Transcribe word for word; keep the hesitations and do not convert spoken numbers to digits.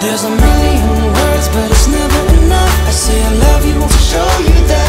There's a million words, but it's never enough. I say I love you to show you that